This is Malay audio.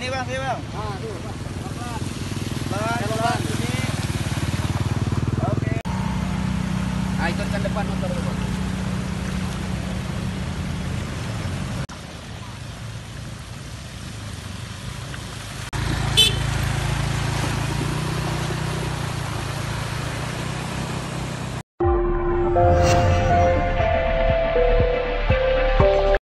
Sini bang, sini bang. Ah, tuh, Pak. Pelan, sini. Oke. Ah, ikutkan depan motor dulu.